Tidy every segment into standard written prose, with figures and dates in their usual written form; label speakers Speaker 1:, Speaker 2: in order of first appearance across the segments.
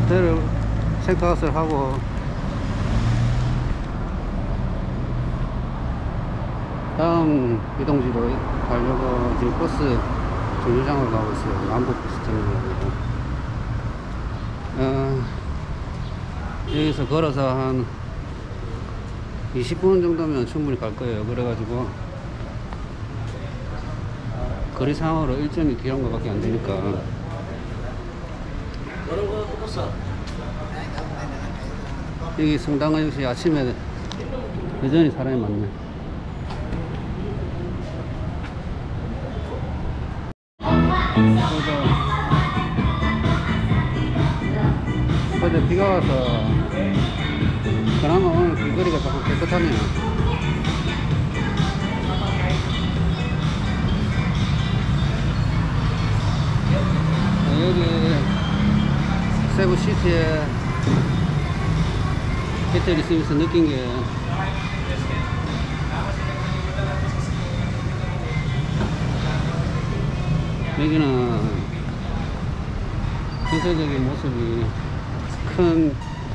Speaker 1: 호텔을 체크아웃을 하고 다음 이동지로 가려고 지금 버스 정류장으로 가고 있어요. 남북버스 정류장으로. 여기서 걸어서 한 20분 정도면 충분히 갈 거예요. 그래가지고 거리상으로 일정이 길한 것밖에 안 되니까. 여기 성당은 역시 아침에 여전히 사람이 많네. 어제 비가 와서 그나마 오늘 길거리가 조금 깨끗하네요. 여기 세부시티에 이틀 있으면서 느낀 게 여기는 전체적인 모습이 큰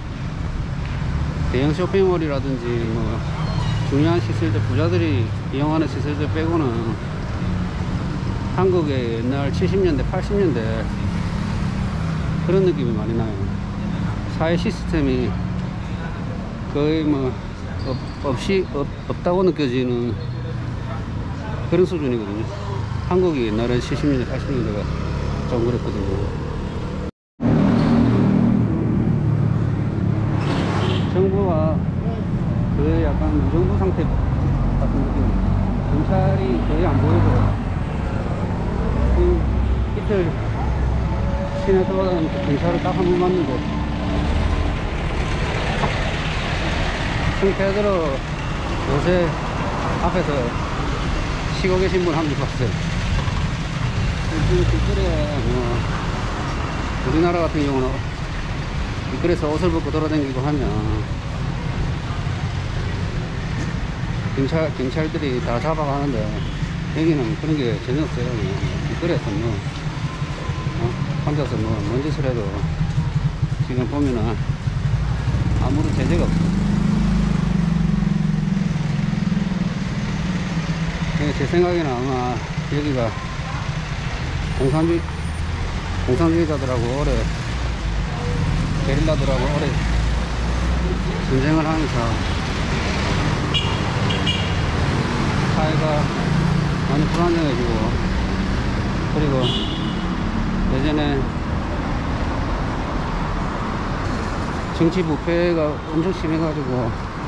Speaker 1: 대형 쇼핑몰이라든지 뭐 중요한 시설들, 부자들이 이용하는 시설들 빼고는 한국의 옛날 70년대 80년대 그런 느낌이 많이 나요. 사회 시스템이 거의 뭐 없다고 느껴지는 그런 수준이거든요. 한국이 옛날에 70년대 80년대가 좀 그랬거든요. 정부가 그 약간 무정부 상태 같은 느낌이에요. 경찰이 거의 안 보이고 이틀 시내 돌아다니면서 경찰을 딱 한 번 봤는데 성태들어 요새 앞에서 쉬고 계신 분 한 분 봤어요. 길거리에 뭐 우리나라 같은 경우는 길거리에서 옷을 벗고 돌아다니고 하면 경찰들이 다 잡아가는데 여기는 그런 게 전혀 없어요. 길거리에서 뭐 혼자서 뭔 짓을 해도 지금 보면은 아무런 제재가 없어요. 제 생각에는 아마 여기가 공산주의자들하고 오래 게릴라들하고 오래 전쟁을 하면서 사회가 많이 불안정해지고, 그리고 예전에 정치 부패가 엄청 심해가지고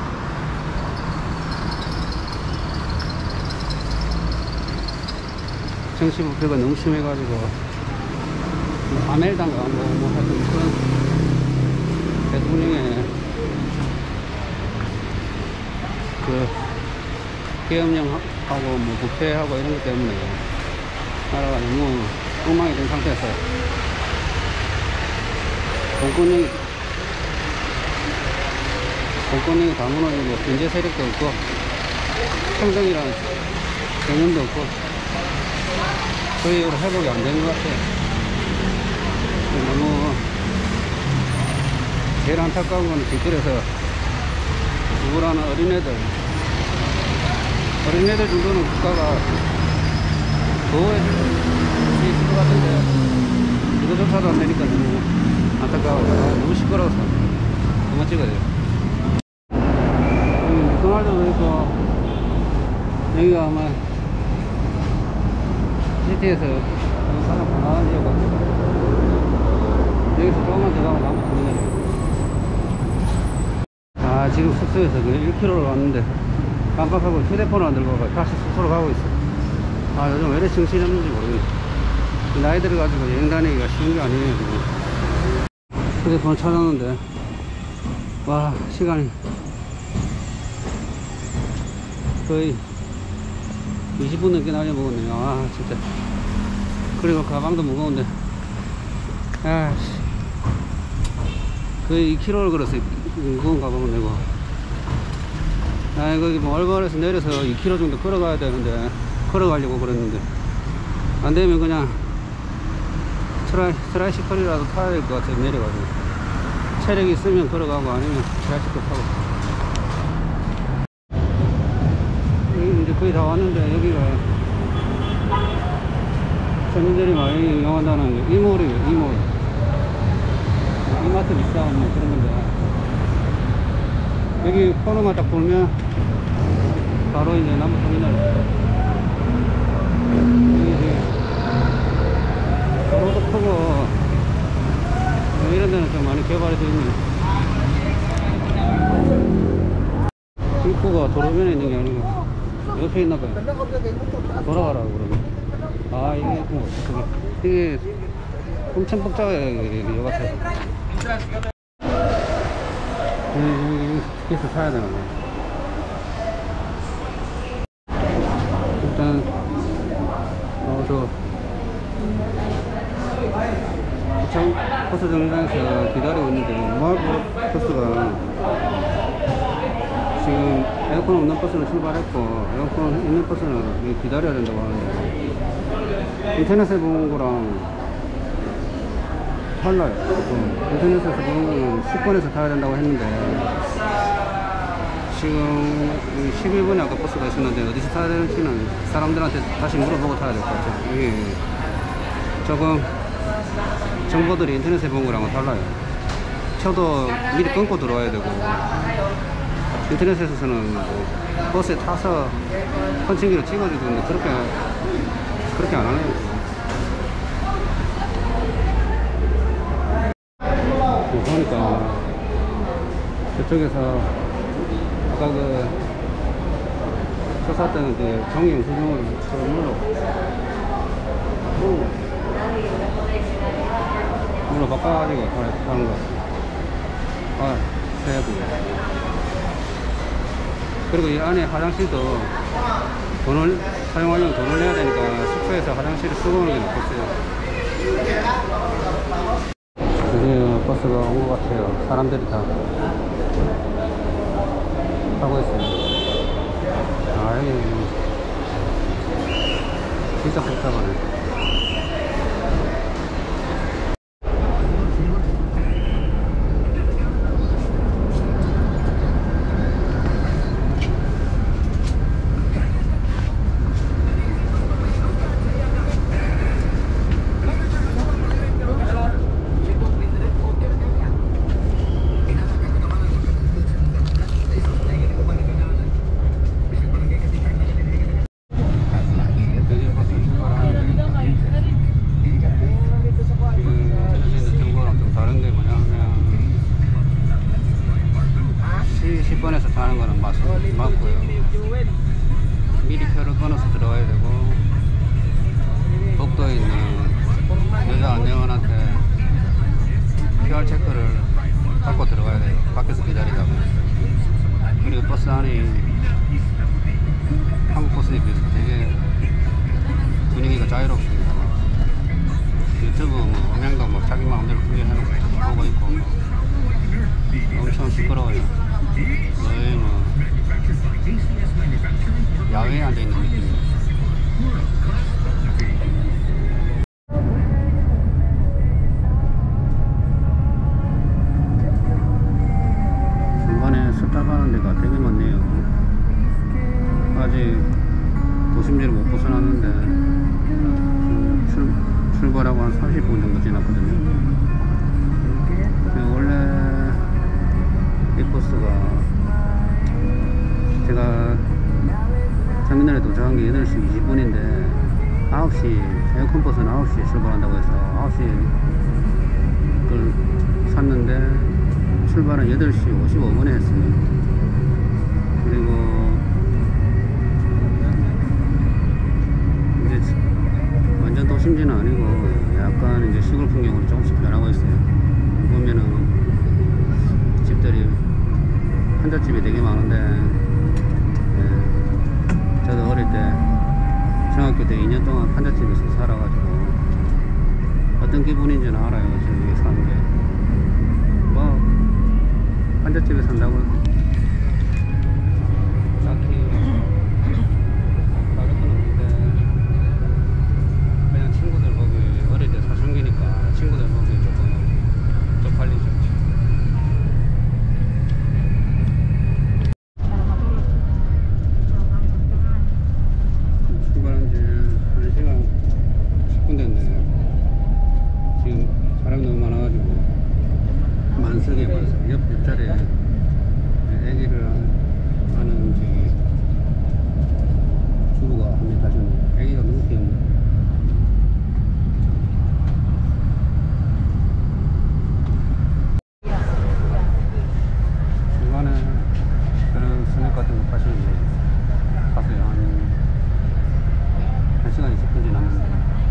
Speaker 1: 정치 부패가 너무 심해가지고 아멜당하고 뭐 하여튼 그런 대통령의 그 계엄령하고 뭐 부패하고 이런 것 때문에 나라가 너무 엉망이 된 상태에서 공권력이 다 무너지고 경제 세력도 없고 평등이라는 개념도 없고 그 이후로 회복이 안 된 것 같아요. 너무 제일 안타까운 건 길거리에서 우울한 어린애들 정도는 국가가 보호해 줄 수 있을 것 같은데 이거조차도 안 되니까 너무 안타까워요. 너무 시끄러워서 그만 찍어야 돼요. 여기 맥도날드도 있고, 여기가 아마 시티에서 가장 관광한 지역 같아요. 여기서 조금만 더 가면 아무 정리가. 아, 지금 숙소에서 그 1km를 왔는데 깜빡하고 휴대폰을 안 들고 가고 다시 숙소로 가고 있어. 아, 요즘 왜 이렇게 정신이 없는지 모르겠네. 나이 들어가지고 여행 다니기가 쉬운 게 아니에요 지금. 휴대폰을 찾았는데 와, 시간이 거의 20분 넘게 날려먹었네요. 아, 진짜. 그리고 가방도 무거운데 아씨, 거의 2km를 걸었어요. 무거운 가방을 내고. 아, 거기 뭐 얼마에서 내려서 2km 정도 걸어가야 되는데 걸어가려고 그랬는데 안되면 그냥 트라이시클이라도 타야 될 것 같아요. 내려가지고 체력이 있으면 걸어가고 아니면 지하철도 타고. 여기 이제 거의 다 왔는데 여기가 손님들이 많이 이용한다는 이몰이에요. 이몰. 이마트 비싸고 뭐 그런 건데 여기 코너만 딱 돌면 바로 이제 남부터미널. 여기 이제 도로도 크고 이런 데는 좀 많이 개발이 되어 있네. 입구가 도로변에 있는 게 아니고 옆에 있나 봐요. 돌아가라고 그러면. 아, 이게 엄청 복잡해요. 여기 같아요. 여기 티켓을 사야 되나 봐요. 일단 저 버스 정류장에서 기다리고 있는데 마을 버스가 지금 에어컨 없는 버스는 출발했고 에어컨 있는 버스는 기다려야 된다고 하는데 인터넷에 본 거랑 달라요. 인터넷에서 본 거는 10번에서 타야 된다고 했는데 지금 11번에 아까 버스가 있었는데 어디서 타야 되는지는 사람들한테 다시 물어보고 타야 될 것 같아요. 여기 조금 정보들이 인터넷에 본 거랑은 달라요. 표도 미리 끊고 들어와야 되고 인터넷에서는 뭐 버스에 타서 펀칭기로 찍어주던데 그렇게 안 하네요. 보니까 저쪽에서 아까 그 쳤었던 그 정의 영수증을 물로 바꿔가지고 하는 거. 아, 세부. 그리고 이 안에 화장실도 사용하려면 돈을 내야 되니까 숙소에서 화장실을 쓰고 오는 게 낫겠어요. 드디어 버스가 온 것 같아요. 사람들이 다 타고 있어요. 아, 여기 진짜 복잡하네. 타는 거는 맞고요. 미리 표를 끊어서 들어가야 되고 복도에 있는 여자 안내원한테 QR 체크를 받고 들어가야 돼요. 밖에서 기다리다가. 그리고 버스 안이 한국 버스에 비해서 되게 분위기가 자유롭습니다. 유튜브 뭐 음향도 뭐 자기 마음대로 크게 해놓고 보고 있고 뭐 엄청 시끄러워요. 거의 뭐 야외에 앉아있는 느낌이에요. 중간에 스탑하는 데가 되게 많네요. 아직 도심지를 못 벗어났는데 출발하고 한 30분 정도 지났거든요. 원래 이 버스가 제가 터미널에 도착한 게 8시 20분인데 9시 에어컨 버스는 9시에 출발한다고 해서 9시에 그걸 샀는데 출발은 8시 55분에 했어요. 그리고 이제 완전 도심지는 아니고 약간 이제 시골 풍경으로 조금씩 변하고 있어요. 보면은 집들이 한잣집이 되게 많은데 저도 어릴 때 중학교 때 2년 동안 한잣집에서 살아가지고 어떤 기분인지는 알아요. 저기 사는 게 뭐 한잣집에 산다고 딱히 다른 건 없는데 그냥 친구들 보기 어릴 때 사춘기니까 친구들 보기 조금 쪽팔리죠. 구석에 버렸어요. 옆자리에 애기를 하는 저기 주부가 한 명 가셨는데 애기가 너무 귀엽네. 중간에 그런 스낵 같은 거 파시는데 가세요. 한 시간 20분 지났는데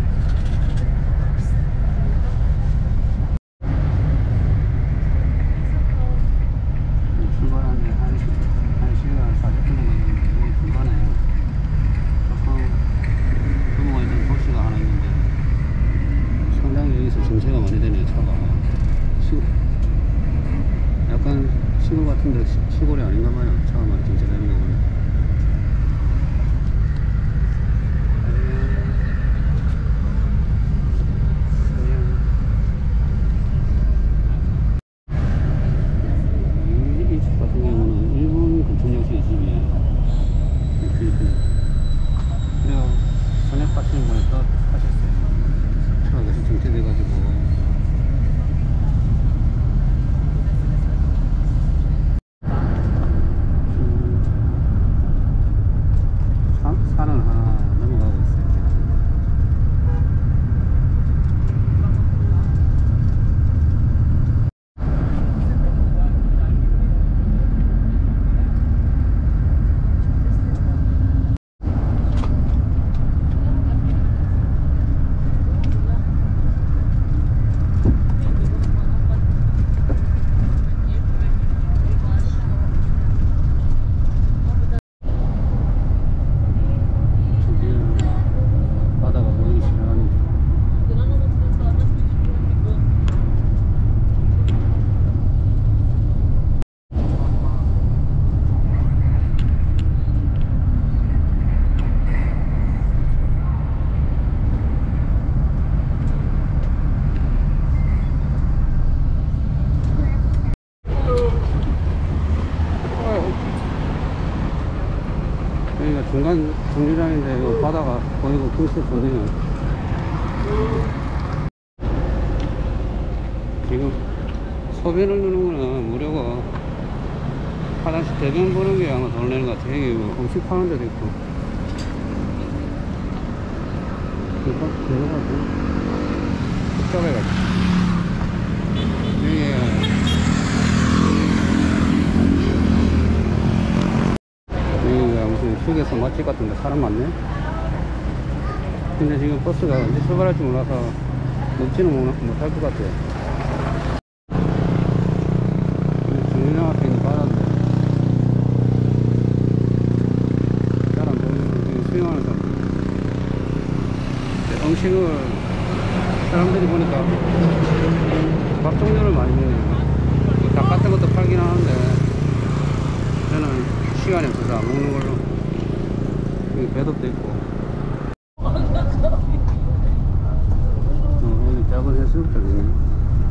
Speaker 1: 출발하는데 한 시간 40분 정도 있는데 중간에 조금 규모가 있는 도시가 하나 있는데 상당히 여기서 정체가 많이 되네요. 차가 약간 시골 같은데 시골이 아닌가 봐요. 차가 많이 정체되는 거 보면. 이 집 같은 경우는 일본 근촌역시 집이에요. 필리핀. 그래요. 저녁 파시는 분이 또 하셨어요. 차가 계속 정체돼가지고. 산을 하나 넘어가고 있어요. 여기가 중간 정류장인데 이거 바다가 보이고 경치 좋네요. 지금 소변을 누르면 무료고 화장실 대변 보는 게 아마 돈 내는 것 같아요. 여기 뭐 음식 파는 데도 있고. 이거 내려가지고 복잡해가지고 여기가 무슨 휴게소 맛집 같은데 사람 많네. 근데 지금 버스가 언제 출발할지 몰라서 넘지는 못할 것 같아요. 정류장 앞에 있는 바다인데 잘 안 보이는 수영하는 사람. 음식을 사람들이 보니까 밥 종류를 많이 먹네요. 닭 같은 것도 팔긴 하는데 저는 시간이 없어서 안 먹는 걸로. 여기 배즙도 있고 여기 작은 해수욕장이 있네.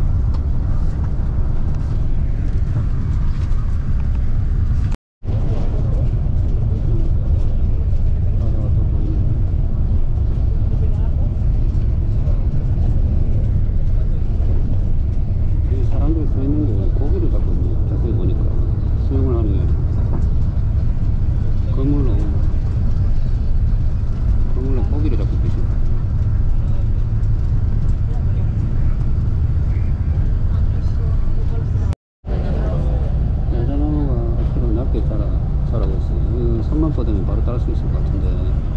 Speaker 1: 자라고 있어요. 선만 뻗으면 바로 따를 수 있을 것 같은데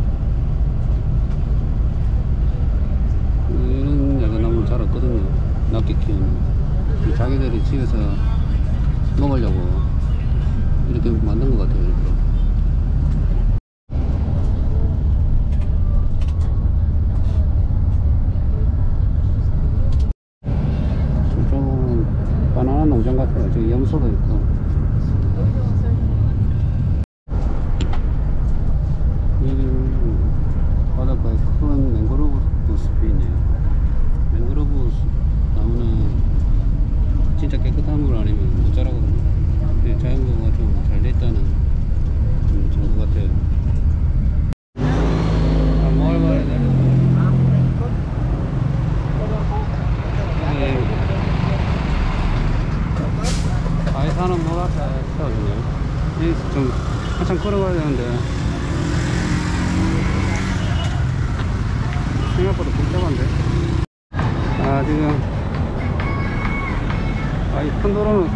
Speaker 1: 이런 야자나무를 자랐거든요. 낮게 키우는. 자기들이 집에서 먹으려고 이렇게 만든 것 같아요. 일부러. 좀 바나나 농장 같아요. 저기 염소도 있고. 바닷가에 큰 맹그로브 숲이 있네요. 맹그로브 나무는 진짜 깨끗한 물 아니면 못 자라거든요. 걸어가야 되는데 생각보다 복잡한데. 아 지금 이 큰 도로는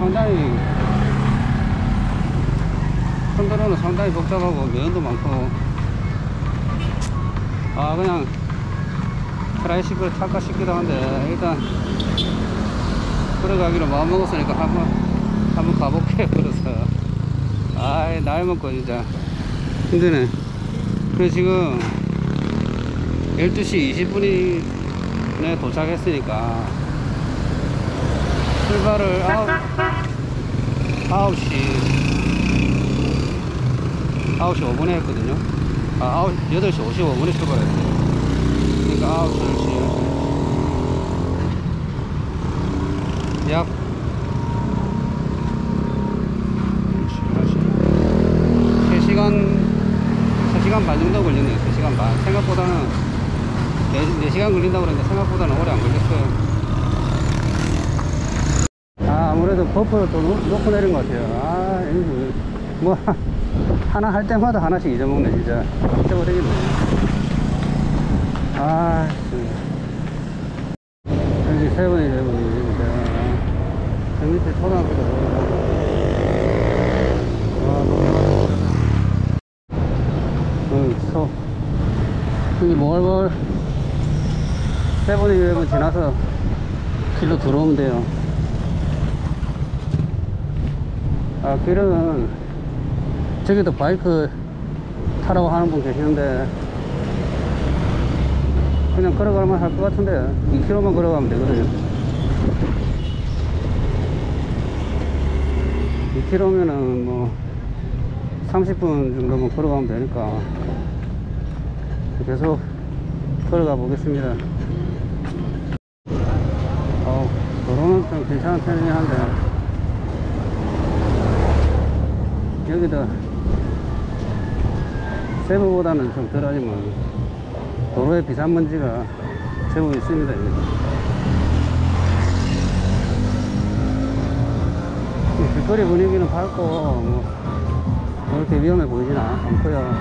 Speaker 1: 상당히 복잡하고 면도 많고, 그냥 트라이시클 탈까 싶기도 한데 일단 걸어가기로 마음먹었으니까 한번 가볼게요. 걸어서. 나이 먹고 진짜 힘드네. 그래서 지금 12시 20분에 도착했으니까 출발을 9시 5분에 했거든요. 8시 55분에 출발했어요. 그러니까 9시, 10시 약 3시간 반 정도 걸렸네요. 3시간 반. 생각보다는 4시간 걸린다고 그러는데 생각보다는 오래 안 걸렸어요. 아무래도 버퍼를 또 놓고 내린 것 같아요. 뭐 하나 할 때마다 하나씩 잊어먹네. 진짜 잊어버리겠네. 여기 7-11 입니다. 저 밑에 초등학교도 여기 뭘 7-11 지나서 길로 들어오면 돼요. 길은 저기도 바이크 타라고 하는 분 계시는데 그냥 걸어가면 할 것 같은데 2km만 걸어가면 되거든요. 2km면은 뭐 30분 정도만 걸어가면 되니까 계속 걸어가 보겠습니다. 도로는 좀 괜찮은 편이긴 한데 여기도 세부보다는 좀 덜하지만 도로에 비산먼지가 제법 있습니다. 길거리 분위기는 밝고 뭐 그렇게 위험해 보이진 않고요.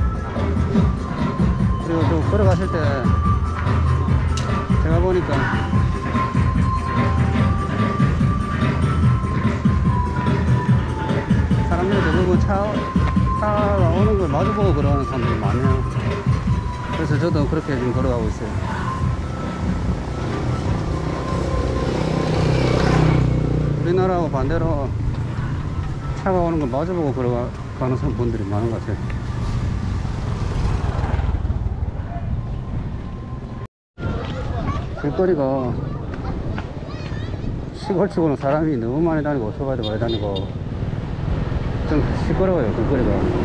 Speaker 1: 그리고 좀 걸어가실 때 제가 보니까 사람들이 대부분 차가 오는 걸 마주보고 걸어가는 사람들이 많아요. 그래서 저도 그렇게 지금 걸어가고 있어요. 우리나라하고 반대로 차가 오는 걸 마주보고 걸어가는 분들이 많은 것 같아요. 길거리가 시골치고는 사람이 너무 많이 다니고 오토바이도 많이 다니고 좀 시끄러워요. 길거리가.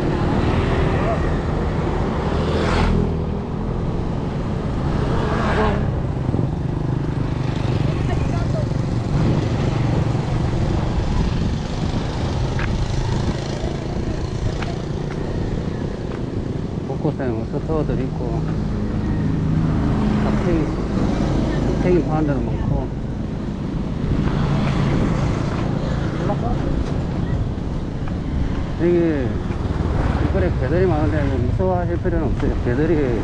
Speaker 1: 곳곳에 스토어들 있고 탁튀김 파는 데도 많고. 여기 길거리에 개들이 많은데 무서워하실 필요는 없어요. 개들이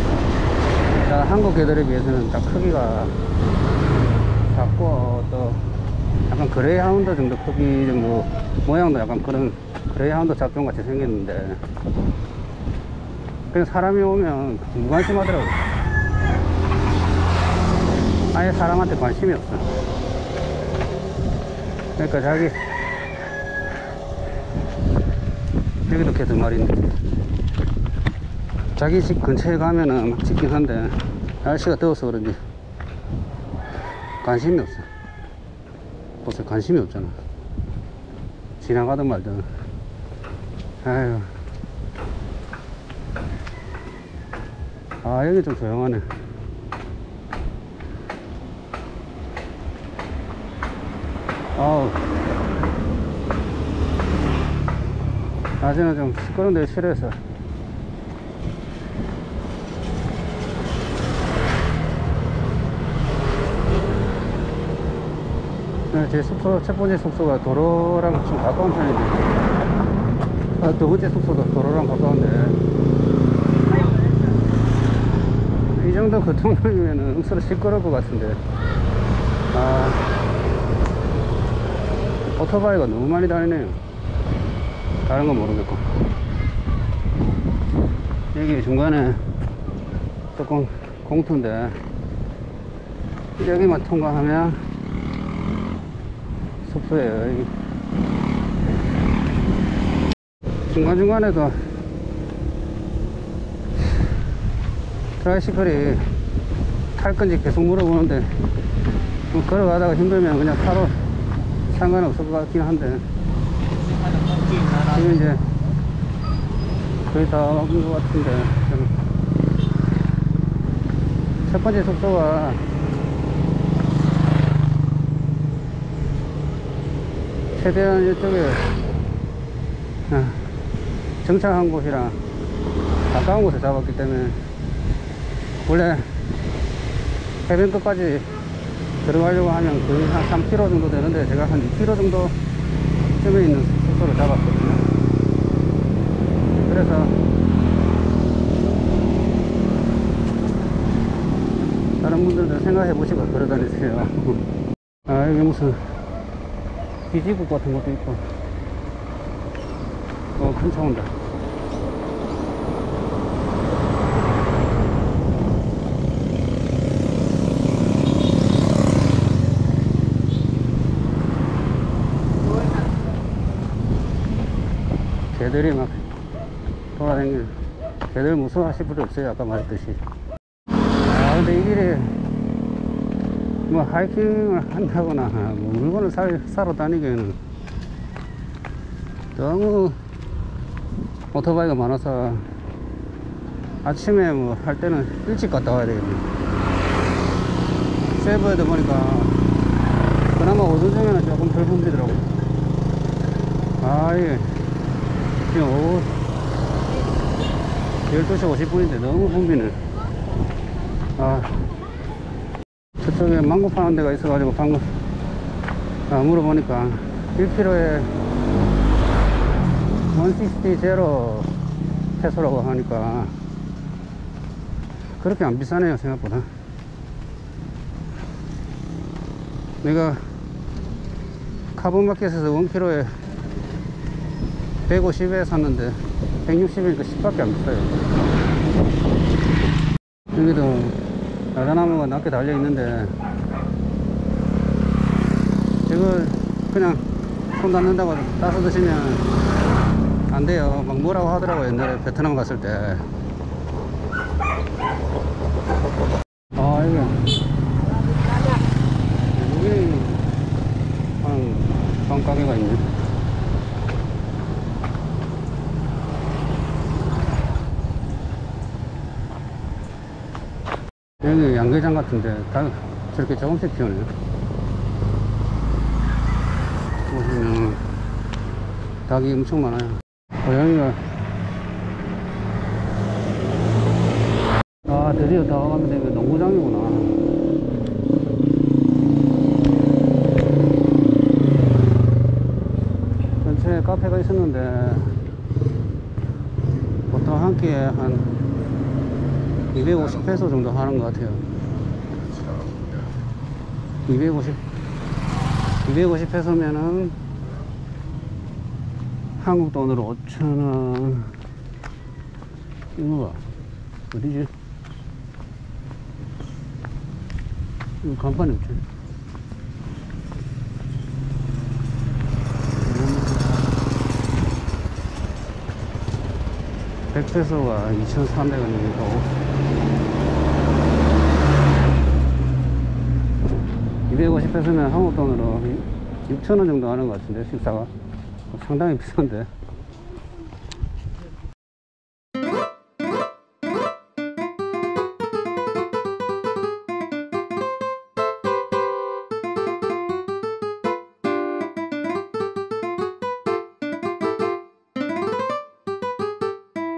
Speaker 1: 한국 개들에 비해서는 딱 크기가 작고 또 약간 그레이하운드 정도 크기, 뭐 모양도 약간 그런 그레이하운드 잡종 같이 생겼는데 그냥 사람이 오면 무관심하더라고요. 아예 사람한테 관심이 없어. 그러니까 여기도 개 2마리 있는데 자기 집 근처에 가면은 막 짖긴 한데 날씨가 더워서 그런지 관심이 없어. 벌써 관심이 없잖아. 지나가든 말든. 아유. 여기 좀 조용하네. 낮에는 좀 시끄러운 데 싫어해서. 제 숙소, 첫 번째 숙소가 도로랑 좀 가까운 편인데 아, 두 번째 숙소도 도로랑 가까운데 이 정도 교통량이면 서로 시끄러울 것 같은데. 아, 오토바이가 너무 많이 다니네요. 다른 건 모르겠고. 여기 중간에 조금 공터인데 여기만 통과하면 숙소예요. 여기 중간중간에도 트라이시클이 탈 건지 계속 물어보는데 좀 걸어가다가 힘들면 그냥 타도 상관없을 것 같긴 한데 지금 이제 거의 다 온 것 같은데. 첫 번째 숙소가 최대한 이쪽에 정착한 곳이랑 가까운 곳에 잡았기 때문에 원래 해변 끝까지 들어가려고 하면 거의 한 3km 정도 되는데 제가 한 2km 정도 쯤에 있는 숙소를 잡았거든요. 그래서 다른 분들도 생각해 보시고 걸어다니세요. 아, 여기 무슨 비지국 같은 것도 있고. 큰 차 온다. 개들이 막 돌아다니는. 개들 무서워하실 필요 없어요. 아까 말했듯이. 아, 근데 이 길에 뭐 하이킹을 한다거나 뭐 물건을 사러 다니기에는 너무 오토바이가 많아서 아침에 뭐 할 때는 일찍 갔다 와야 되겠네. 세부에도 보니까 그나마 오전 중에는 조금 덜 붐비더라고. 아, 이게 지금 오후 12시 50분인데 너무 붐비네. 아, 저쪽에 망고 파는 데가 있어가지고 방금 물어보니까 1kg에 160 제로 페소라고 하니까 그렇게 안 비싸네요, 생각보다. 내가 카본마켓에서 1kg에 150에 샀는데 160이니까 10밖에 안 비싸요. 여기도 야자나무가 낮게 달려 있는데 이걸 그냥 손 닿는다고 따서 드시면 안 돼요. 막 뭐라고 하더라고, 옛날에 베트남 갔을 때. 아, 이게 여기 한 가게가 있네. 여기 양계장 같은데 닭 저렇게 조금씩 키우네요. 보시면 닭이 엄청 많아요. 고양이가 드디어 다 와가는데 이거 농구장이구나. 근처에 카페가 있었는데 보통 한 끼에 한 250페소 정도 하는 것 같아요. 250페소면은 한국 돈으로 5,000원. 이거가 어디지? 이거 간판이 없지. 100페소가 2,300원이고 250페소면 한국 돈으로 6,000원 정도 하는 것 같은데, 식사가 상당히 비싼데.